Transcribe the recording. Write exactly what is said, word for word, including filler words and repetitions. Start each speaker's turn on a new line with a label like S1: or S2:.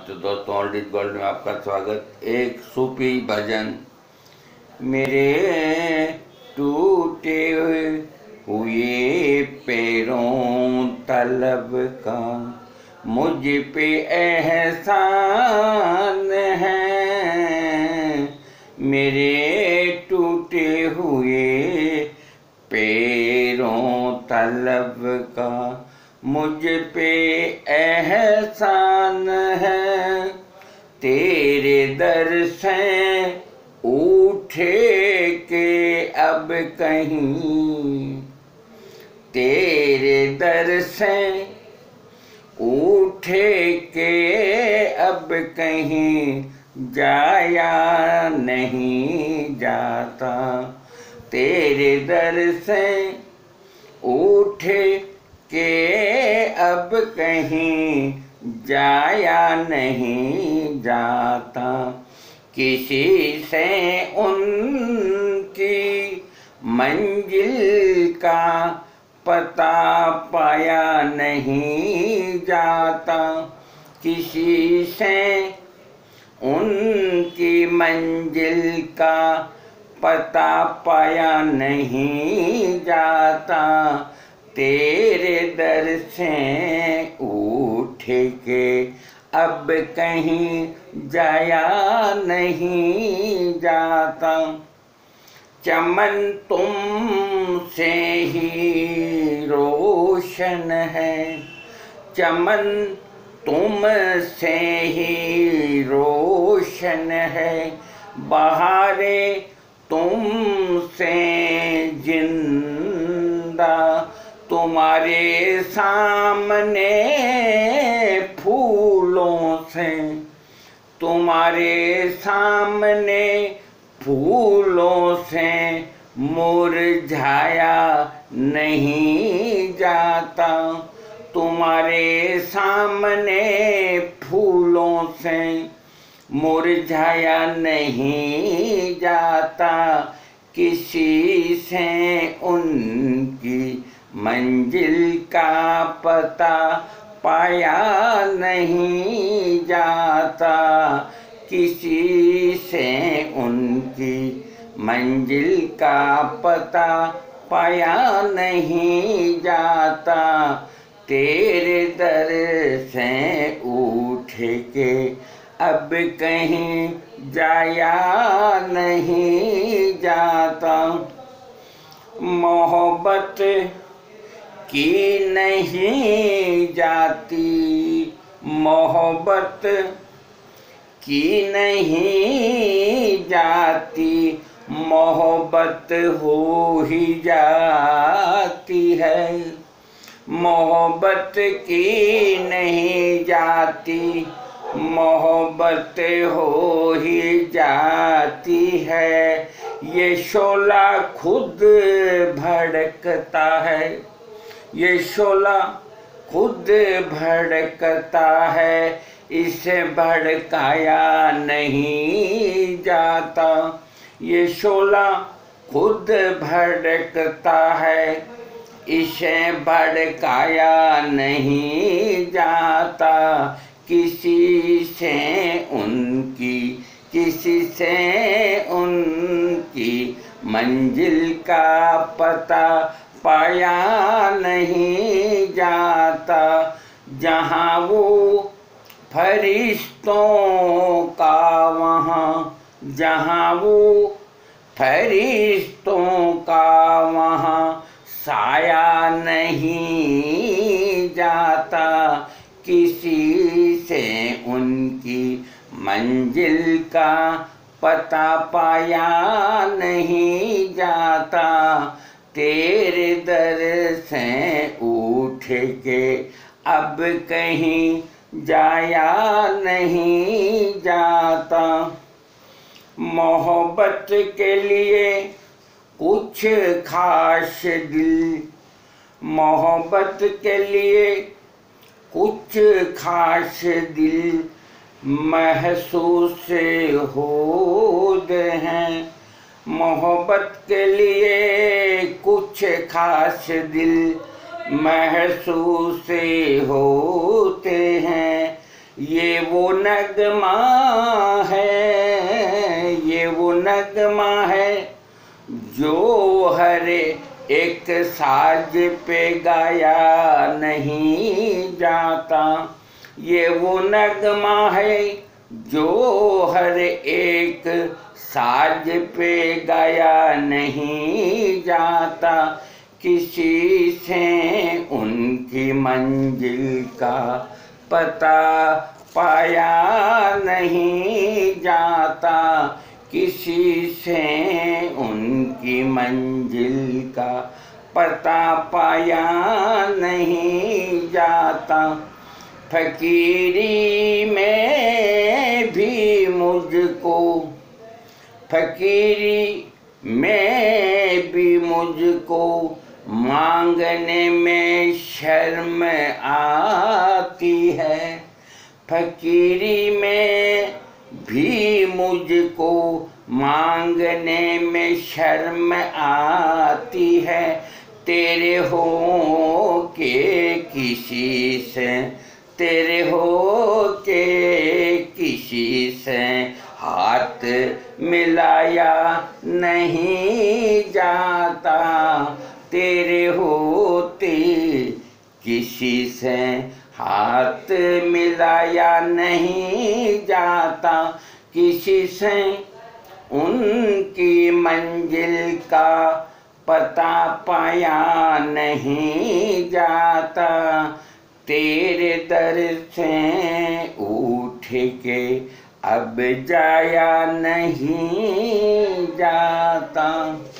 S1: नमस्ते दोस्तों, old is gold में आपका स्वागत। एक सूफी भजन। मेरे टूटे हुए पैरों तलब का मुझ पे एहसान है। मेरे टूटे हुए पैरों तलब का मुझ पे एहसान है। तेरे दर से उठे के अब कहीं, तेरे दर से उठे के अब कहीं जाया नहीं जाता। तेरे दर से उठे के अब कहीं जाया नहीं जाता। किसी से उनकी मंजिल का पता पाया नहीं जाता। किसी से उनकी मंजिल का पता पाया नहीं जाता। तेरे दर से उठ के अब कहीं जाया नहीं जाता। चमन तुम से ही रोशन है, चमन तुम से ही रोशन है। बहारें तुम से जिंदा, तुम्हारे सामने फूलों से, तुम्हारे सामने फूलों से मुरझाया नहीं जाता। तुम्हारे सामने फूलों से मुरझाया नहीं जाता। किसी से उनकी मंजिल का पता पाया नहीं जाता। किसी से उनकी मंजिल का पता पाया नहीं जाता। तेरे दर से उठ के अब कहीं जाया नहीं जाता। मोहब्बत की नहीं जाती, मोहब्बत की नहीं जाती, मोहब्बत हो ही जाती है। मोहब्बत की नहीं जाती, मोहब्बत हो ही जाती है। ये शोला खुद भड़कता है, ये शोला खुद भड़कता है। इसे भड़काया नहीं जाता। ये शोला खुद भड़कता है, इसे भड़काया नहीं जाता। किसी से उनकी, किसी से उनकी मंजिल का पता पाया नहीं जाता। जहाँ वो फरिश्तों का वहाँ, जहाँ वो फरिश्तों का वहाँ साया नहीं जाता। किसी से उनकी मंजिल का पता पाया नहीं जाता। तेरे दर से उठ के अब कहीं जाया नहीं जाता। मोहब्बत के लिए कुछ खास दिल, मोहब्बत के लिए कुछ खास दिल महसूस होते हैं। मोहब्बत के लिए कुछ खास दिल महसूस होते हैं। ये वो नगमा है, ये वो नगमा है जो हर एक साज पे गाया नहीं जाता। ये वो नगमा है जो हर एक साज पे गाया नहीं जाता। किसी से उनकी मंजिल का पता पाया नहीं जाता। किसी से उनकी मंजिल का पता पाया नहीं जाता। फकीरी में भी मुझको, फकीरी में भी मुझको मांगने में शर्म आती है। फकीरी में भी मुझको मांगने में शर्म आती है। तेरे हो के किसी से, तेरे हो के किसी से हाथ मिलाया नहीं जाता। तेरे होते किसी से हाथ मिलाया नहीं जाता। किसी से उनकी मंजिल का पता पाया नहीं जाता। तेरे दर से उठ के अब जाया नहीं जाता।